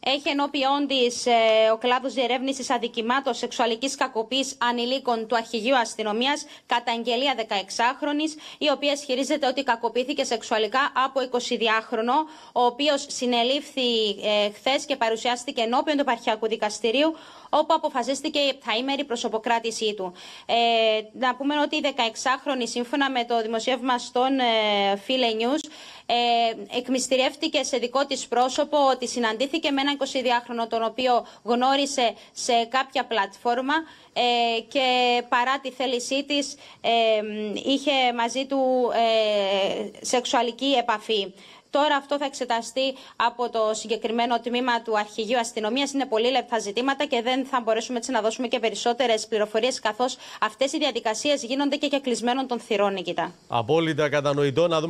έχει ενώπιον της ο κλάδος διερεύνησης αδικημάτων σεξουαλικής κακοποίησης ανηλίκων του Αρχηγείου Αστυνομίας καταγγελία 16χρονης, η οποία ισχυρίζεται ότι κακοποιήθηκε σεξουαλικά από 22χρονο, ο οποίος συνελήφθη χθες και παρουσιάστηκε ενώπιον του Επαρχιακού Δικαστηρίου, όπου αποφασίστηκε η επταήμερη προσωποκράτησή του. Να πούμε ότι η 16χρονη, σύμφωνα με το δημοσίευμα στον Φίλε News, εκμυστηρεύτηκε σε δικό της πρόσωπο ότι συναντήθηκε με έναν 22χρονο, τον οποίο γνώρισε σε κάποια πλατφόρμα και παρά τη θέλησή της είχε μαζί του σεξουαλική επαφή. Τώρα αυτό θα εξεταστεί από το συγκεκριμένο τμήμα του Αρχηγείου Αστυνομίας. Είναι πολύ λεπτά ζητήματα και δεν θα μπορέσουμε έτσι να δώσουμε και περισσότερες πληροφορίες, καθώς αυτές οι διαδικασίες γίνονται και κλεισμένων των θυρών, Νικήτα. Απόλυτα κατανοητό.